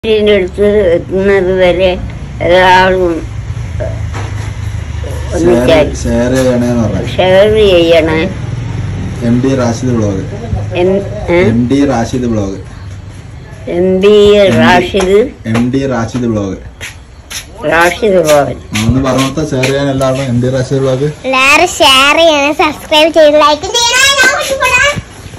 അടുത്ത് എത്തുന്നത് വരെ ഒരാളും ഷെയർ ചെയ്യണേ. MD Rashid blog. ഒന്ന് പറഞ്ഞോട്ടെ, ഷെയർ ചെയ്യാൻ എല്ലാവരും MD റാഷിദ് ബ്ലോഗ് എല്ലാവരും ഷെയർ ചെയ്യണം, സബ്സ്ക്രൈബ് ചെയ്ത് ലൈക്ക് ചെയ്യണം.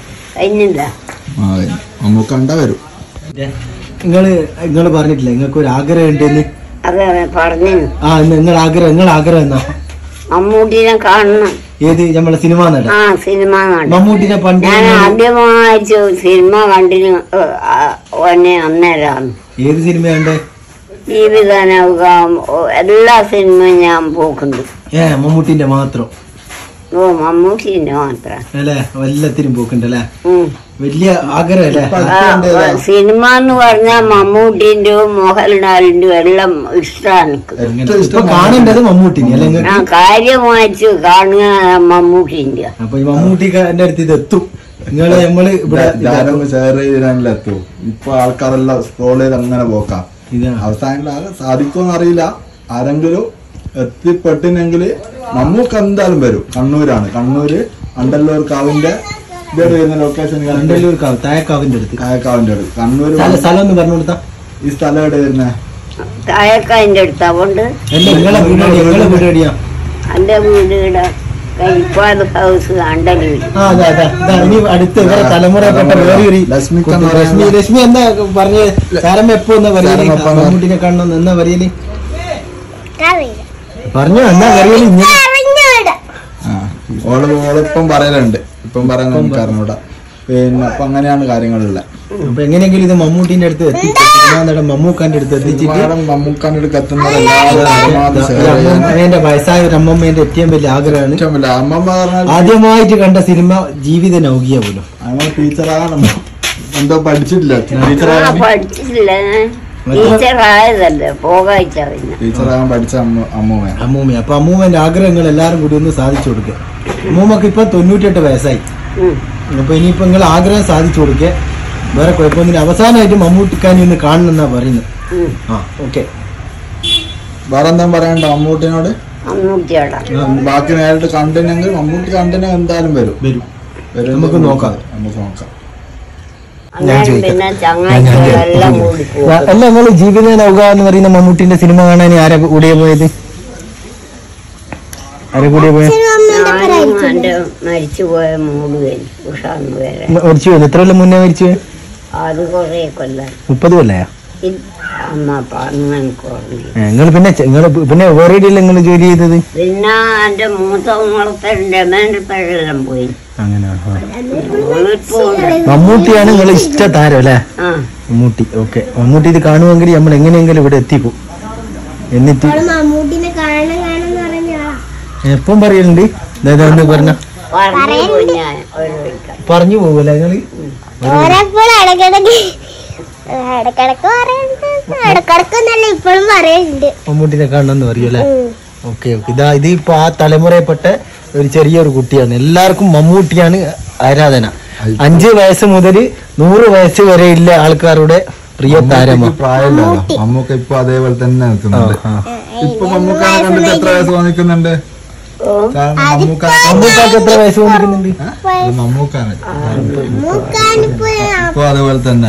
നമുക്ക് കണ്ടാ വരും. നിങ്ങള് പറഞ്ഞിട്ടില്ല നിങ്ങൾക്ക് ഒരു ആഗ്രഹം ഉണ്ടെന്ന്? അതെ പറഞ്ഞു. നിങ്ങൾ ആഗ്രഹം എന്നാ? മമ്മൂട്ടിനെ കാണണം. ഏത്? നമ്മളെ സിനിമ നടൻ? സിനിമ കാണണം. മമ്മൂട്ടിനെ പണ്ട് ഞാൻ ആദ്യമായിട്ട് സിനിമ കണ്ടിന് അന്നേരമാണ്. ഏത് സിനിമ കണ്ടേ? ജീവിതനൗകം എല്ലാ സിനിമയും ഞാൻ പോക്കുണ്ട്. മമ്മൂട്ടിന്റെ മാത്രം? മമ്മൂട്ടിന്റെ മാത്രം അല്ലേ? എല്ലാത്തിനും പോക്കുണ്ടല്ലേ? വലിയ ആഗ്രഹല്ലേ? സിനിമ എന്ന് പറഞ്ഞാൽ മമ്മൂട്ടിന്റെ മോഹൻലാലിന്റെ എല്ലാം ഇഷ്ടമാണ്. കാണേണ്ടത് മമ്മൂട്ടിനെ അല്ലെ? കാര്യമായിട്ട് കാണുക മമ്മൂട്ടിന്റെ. അപ്പൊ ഈ മമ്മൂട്ടിന്റെ അടുത്ത് ഇത് എത്തും. നിങ്ങള് നമ്മള് ഷെയർ ചെയ്തിലെത്തും. ഇപ്പൊ ആൾക്കാരെല്ലാം സ്ക്രോൾ ചെയ്ത് അങ്ങനെ പോക്കാം. അവസാനം സാധിക്കുമെന്ന് അറിയില്ല. ആരെങ്കിലും എത്തിപ്പെട്ടിനെങ്കിൽ നമുക്ക് എന്തായാലും വരും. കണ്ണൂരാണ്. കണ്ണൂര് അണ്ടല്ലൂർ കാവിന്റെ ലൊക്കേഷൻ. അണ്ടല്ലൂർ കാവ് തായക്കാവിന്റെ അടുത്ത്. കണ്ണൂര് സ്ഥലം ഒന്ന് പറഞ്ഞു കൊടുത്താ? ഈ സ്ഥലം എവിടെ വരുന്നേ? തായക്കാവിന്റെ അടുത്ത്. അതുകൊണ്ട് നിങ്ങളെ വീട് എവിടെയാ? എന്റെ വീട് കഴിപ്പാട് ഹൗസ് അണ്ടല്ലൂർ. അടുത്ത് തലമുറപ്പെട്ട ലക്ഷ്മി എന്താ പറഞ്ഞ താരം? എപ്പോ എന്നാ പറയല്? മമ്മൂട്ടിനെ കാണണം എന്നാ പറയല്? പറഞ്ഞു എന്നാ പറയല്? ഓളിപ്പം പറയലുണ്ട്. ഇപ്പം പറയുന്ന കാരണൂടാ. പിന്നെ അപ്പൊ അങ്ങനെയാണ് കാര്യങ്ങളുള്ളത്. അപ്പൊ എങ്ങനെയെങ്കിലും ഇത് മമ്മൂട്ടിന്റെ അടുത്ത് എത്തിച്ചിട്ട് മമ്മൂക്കാന്റെ അടുത്ത് എത്തിച്ചിട്ട് മമ്മൂക്കാന്റെ അടുത്ത് എത്തുന്നത് വയസ്സായ ഒരു അമ്മമ്മേന്റെ ഏറ്റവും വലിയ ആഗ്രഹമാണ്. ആദ്യമായിട്ട് കണ്ട സിനിമ ജീവിത നൗകിയ പോലും. അങ്ങനെ ടീച്ചറാകണം. എന്തോ പഠിച്ചിട്ടില്ല. ടീച്ചറാകാൻ പഠിച്ച അമ്മൂമ്മ. അപ്പൊ അമ്മൂമ്മന്റെ ആഗ്രഹങ്ങൾ എല്ലാരും കൂടി ഒന്ന് സാധിച്ചു കൊടുക്കുക. അമ്മൂമ്മക്ക് ഇപ്പൊ 98 വയസ്സായി. അപ്പൊ ഇനിയിപ്പോ നിങ്ങൾ ആഗ്രഹം സാധിച്ചു കൊടുക്കുക. വേറെ കുഴപ്പമൊന്നുമില്ല. അവസാനമായിട്ട് മമ്മൂട്ടിക്കാനി ഒന്ന് കാണണമെന്നാ പറയുന്നത്. ഓക്കെ. വേറെ എന്താ പറയണ്ട മമ്മൂട്ടിനോട്? ബാക്കി നേരിട്ട് കണ്ടിനെങ്കിൽ മമ്മൂട്ടി കണ്ടിനെ എന്തായാലും വരും. നമുക്ക് നോക്കാം. അല്ല, നിങ്ങൾ ജീവിത നൗക എന്ന് പറയുന്ന മമ്മൂട്ടിന്റെ സിനിമ കാണാൻ ആരെ കൂടിയാ പോയത്? മരിച്ചുപോയ മരിച്ചു പോയത്? എത്ര കൊല്ലം മുന്നേ മരിച്ചു? 30 കൊല്ലയാ? നിങ്ങൾ പിന്നെ വേറെ നിങ്ങൾ ജോലി ചെയ്തത്? പിന്നെ എന്റെ മൂത്തങ്ങളെല്ലാം പോയി. അങ്ങനെ. മമ്മൂട്ടിയാണ് നിങ്ങളെ ഇഷ്ട താരം അല്ലേ? മമ്മൂട്ടി. ഓക്കെ. മമ്മൂട്ടി ഇത് കാണുമെങ്കിൽ നമ്മൾ എങ്ങനെയെങ്കിലും ഇവിടെ എത്തിക്കും. എന്നിട്ട് എപ്പം പറയലുണ്ട്? ഒന്ന് പറഞ്ഞ പറഞ്ഞു പോകൂല നിങ്ങള്? മമ്മൂട്ടിനെ കാണണമെന്ന് പറയൂല്ലേ? ഓക്കെ. ഇത് ഇപ്പൊ ആ തലമുറയിൽപ്പെട്ട ഒരു ചെറിയൊരു കുട്ടിയാണ്. എല്ലാവർക്കും മമ്മൂട്ടിയാണ് ആരാധന. 5 വയസ്സ് മുതൽ 100 വയസ്സ് വരെ ഉള്ള ആൾക്കാരുടെ പ്രിയ താരമാണ്. പ്രായമല്ലോ മമ്മൂക്ക. ഇപ്പൊ അതേപോലെ തന്നെ നിൽക്കുന്നുണ്ട്. ഇപ്പൊ മമ്മൂക്കാനെ കണ്ടിട്ട് എത്ര വയസ്സ് തോന്നിക്കുന്നുണ്ട്? മമ്മൂക്കാക്ക് എത്ര വയസ്സ് തോന്നിക്കുന്നുണ്ട്? മമ്മൂക്കാന് ഇപ്പൊ അതേപോലെ തന്നെ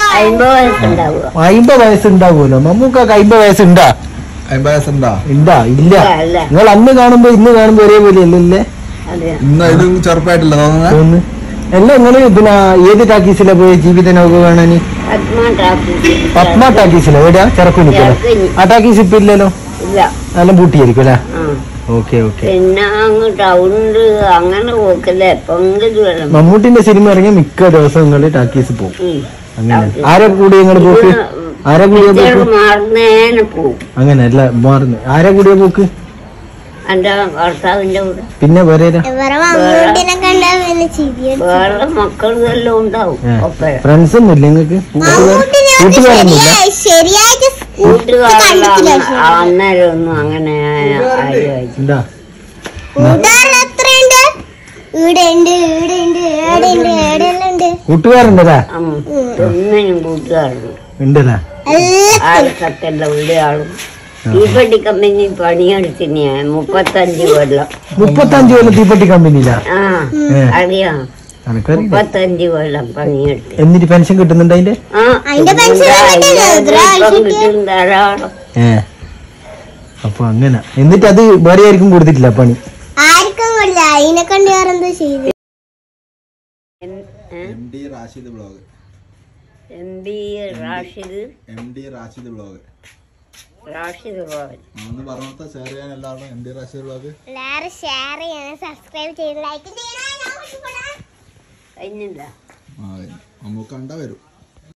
50 വയസ്സുണ്ടാവുമല്ലോ. മമ്മൂക്കാക്ക് 50 വയസ്സുണ്ടാ? 50 വയസ്സുണ്ടാ? ഇല്ല. നിങ്ങൾ അന്ന് കാണുമ്പോ ഇന്ന് കാണുമ്പോ ഒരേപോലെ അല്ലല്ലേ? ഇന്ന് ഇതും ചെറുപ്പമായിട്ടില്ല തോന്നുന്നു. എല്ലാം നിങ്ങൾ പിന്നെ ഏത് ടാക്കീസിലാ പോയി ജീവിത നൗക കാണാന്? പത്മ ടാക്കീസില? എവിടെയാ? ചെറുക്കുനിക്കലോ? ആ ടാക്കീസ് ഇപ്പൊ ഇല്ലല്ലോ? എല്ലാം പൂട്ടിയായിരിക്കും അല്ലേ? ഓക്കെ. മമ്മൂട്ടിന്റെ സിനിമ ഇറങ്ങിയ മിക്ക ദിവസം നിങ്ങൾ ടാക്കീസ് പോകും. അങ്ങനെ. ആരെ കൂടി നിങ്ങൾ പോക്ക്? ആരെ കൂടിയ പോക്ക്? അങ്ങനെ അല്ല, മാറുന്നു. ആരെ കൂടിയ പോക്ക്? പിന്നെ വേറെ മക്കളെല്ലാം ഉണ്ടാവും. ഫ്രണ്ട്സ് ഒന്നും ഇല്ല നിങ്ങൾക്ക്? കൂട്ടുകാരൊന്നുമില്ല? അന്നേരം ഒന്നും അങ്ങനെ കൂട്ടുകാരുണ്ടല്ലേ? കൂട്ടുകാരുണ്ട്. ഉണ്ടല്ലേ? ആൾക്കെല്ലാം ഉള്ള ആളും തീപ്പെട്ടി കമ്പനി പണിയെടുത്തിന് 35 കൊല്ലം. 35 കൊല്ലം തീപ്പെട്ടി കമ്പനിയിലാ? ആ അറിയാം. 35 കൊല്ലം പണിയെടുത്ത്. എന്നിട്ട് പെൻഷൻ കിട്ടുന്നുണ്ട് അതിന്റെ? കിട്ടും ധാരാളം. അപ്പൊ അങ്ങനെ. എന്നിട്ട് അത് വേറെ ആർക്കും കൊടുത്തിട്ടില്ല പണി? ആർക്കും കൊടുത്തില്ല. അതിനെ കൊണ്ട് വേറെന്തോ ചെയ്തു. MD Rashid blog. MD Rashid blog. ഒന്ന് പറഞ്ഞോട്ടെ, ഷെയർ ചെയ്യാൻ എല്ലാവരും. MD റാഷിദ് ബ്ലോഗ് എല്ലാവരും ഷെയർ ചെയ്യണം, സബ്സ്ക്രൈബ് ചെയ്ത് ലൈക്ക് ചെയ്യണം. കഴിഞ്ഞില്ല. നമുക്ക് കണ്ടാ വരും.